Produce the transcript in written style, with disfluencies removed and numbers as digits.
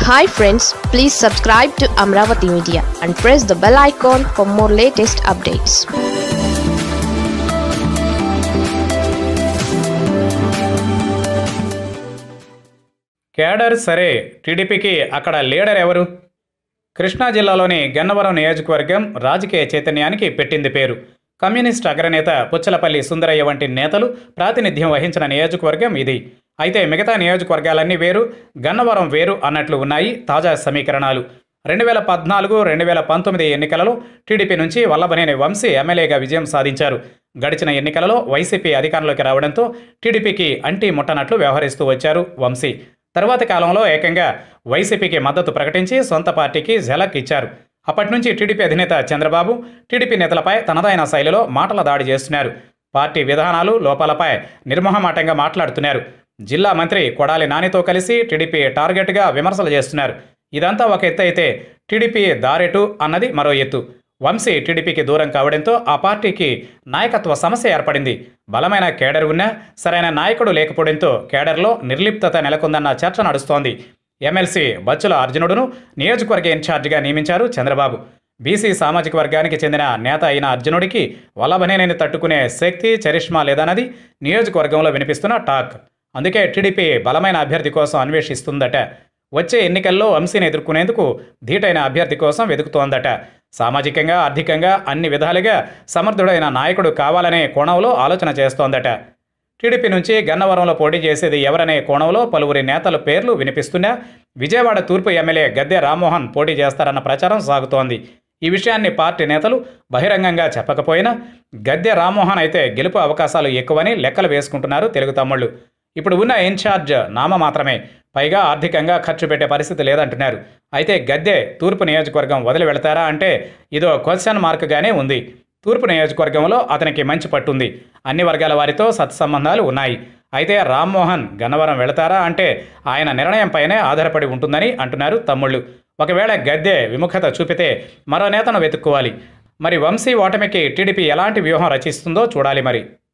Hi friends, please subscribe to Amaravathi Media and press the bell icon for more latest updates. Cadre సరే, టీడీపీకి అక్కడ leader ఎవరు? కృష్ణా జిల్లాలోని గన్నవరం నియోజకవర్గం రాజకీయ చైతన్యానికి పెట్టింది పేరు. కమ్యూనిస్ట్ అగ్రనేత పుచ్చలపల్లి సుందరయ్య వంటి నేతలు ప్రాతినిధ్యం వహించిన నియోజకవర్గం ఇది. అయితే మిగతా నియోజకవర్గాలన్నీ వేరు, గన్నవరం వేరు అన్నట్లు ఉన్నాయి తాజా సమీకరణాలు. 2014-2019 ఎన్నికలలో టీడీపీ నుంచి వల్లభనేని వంశీ ఎమ్మెల్యేగా విజయం సాధించారు. గడిచిన ఎన్నికలలో వైసీపీ అధికారంలోకి రావడంతో టీడీపీకి అంటీ ముట్టనట్లు వ్యవహరిస్తూ వచ్చారు వంశీ. తరువాతి కాలంలో ఏకంగా వైసీపీకి మద్దతు ప్రకటించి సొంత పార్టీకి ఝలక్ ఇచ్చారు. అప్పటి నుంచి టీడీపీ అధినేత చంద్రబాబు టీడీపీ నేతలపై తనదైన శైలిలో మాటల దాడి చేస్తున్నారు. పార్టీ విధానాలు, లోపాలపై నిర్మోహమాటంగా మాట్లాడుతున్నారు. జిల్లా మంత్రి కొడాలి నానితో కలిసి టీడీపీ టార్గెట్గా విమర్శలు చేస్తున్నారు. ఇదంతా ఒక ఎత్తు అయితే, టీడీపీ దారెటు అన్నది మరో ఎత్తు. వంశీ టీడీపీకి దూరం కావడంతో ఆ పార్టీకి నాయకత్వ సమస్య ఏర్పడింది. బలమైన కేడర్ ఉన్నా సరైన నాయకుడు లేకపోవడంతో కేడర్లో నిర్లిప్తత నెలకొందన్న చర్చ నడుస్తోంది. ఎమ్మెల్సీ బచ్చుల అర్జునుడును నియోజకవర్గ ఇన్ఛార్జిగా నియమించారు చంద్రబాబు. బీసీ సామాజిక వర్గానికి చెందిన నేత అయిన అర్జునుడికి వల్లభనేనిని తట్టుకునే శక్తి, చరిష్మా లేదన్నది నియోజకవర్గంలో వినిపిస్తున్న టాక్. అందుకే టీడీపీ బలమైన అభ్యర్థి కోసం అన్వేషిస్తుందట. వచ్చే ఎన్నికల్లో వంశీని ఎదుర్కొనేందుకు ధీటైన అభ్యర్థి కోసం వెతుకుతోందట. సామాజికంగా, ఆర్థికంగా అన్ని విధాలుగా సమర్థుడైన నాయకుడు కావాలనే కోణంలో ఆలోచన చేస్తోందట. టీడీపీ నుంచి గన్నవరంలో పోటీ చేసేది ఎవరనే కోణంలో పలువురి నేతల పేర్లు వినిపిస్తున్నా విజయవాడ తూర్పు ఎమ్మెల్యే గద్దె రామ్మోహన్ పోటీ చేస్తారన్న ప్రచారం సాగుతోంది. ఈ విషయాన్ని పార్టీ నేతలు బహిరంగంగా చెప్పకపోయినా గద్దె రామ్మోహన్ అయితే గెలుపు అవకాశాలు ఎక్కువని లెక్కలు వేసుకుంటున్నారు తెలుగు తమ్ముళ్ళు. ఇప్పుడు ఉన్న ఇన్ఛార్జ్ నామ మాత్రమే, పైగా ఆర్థికంగా ఖర్చు పెట్టే పరిస్థితి లేదంటున్నారు. అయితే గద్దె తూర్పు నియోజకవర్గం వదిలి వెళతారా అంటే ఇదో క్వశ్చన్ మార్క్గానే ఉంది. తూర్పు నియోజకవర్గంలో అతనికి మంచి పట్టుంది. అన్ని వర్గాల వారితో సత్సంబంధాలు ఉన్నాయి. అయితే రామ్మోహన్ గన్నవరం వెళతారా అంటే ఆయన నిర్ణయంపైనే ఆధారపడి ఉంటుందని అంటున్నారు తమ్ముళ్ళు. ఒకవేళ గద్దె విముఖత చూపితే మరో నేతను వెతుక్కోవాలి. మరి వంశీ ఓటమికి టీడీపీ ఎలాంటి వ్యూహం రచిస్తుందో చూడాలి మరి.